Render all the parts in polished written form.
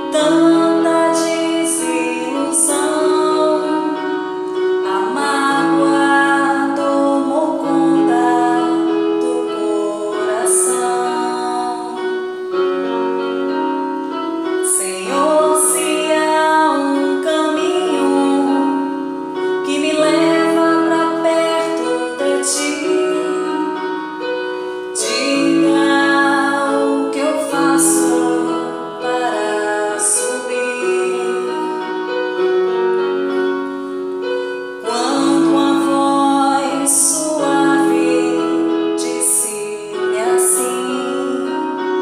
tanta desilusão, a mágoa tomou conta do coração. Senhor, se há um caminho que me leva pra perto de ti, diga o que eu faço para subir. Quando uma voz suave disse-me assim: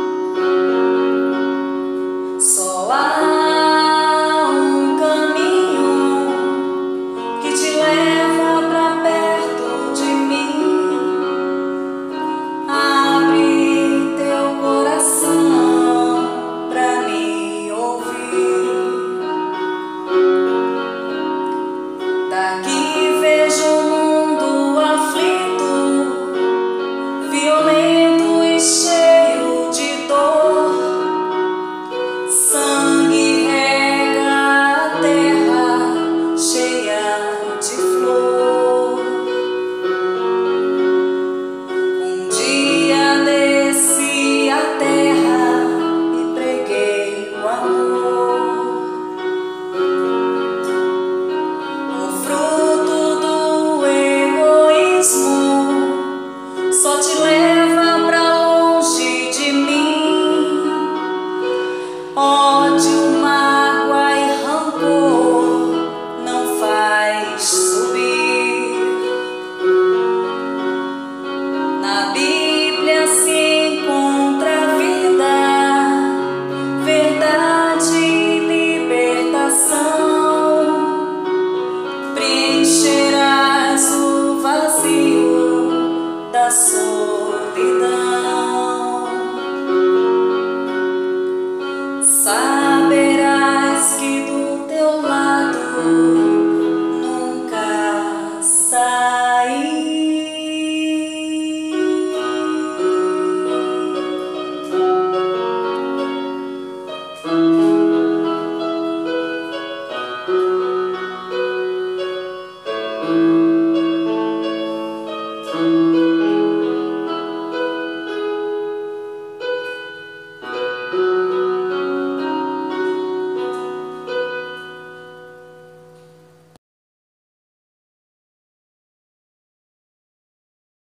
só há um caminho que te leva pra perto de mim. Abre teu coração pra me ouvir. Daqui vejo um mundo aflito, violento e cheio de dor. Sangue rega a terra cheia de flor. Um dia desci à terra e preguei o amor. O fruto do egoísmo só te leva pra longe de mim. Ódio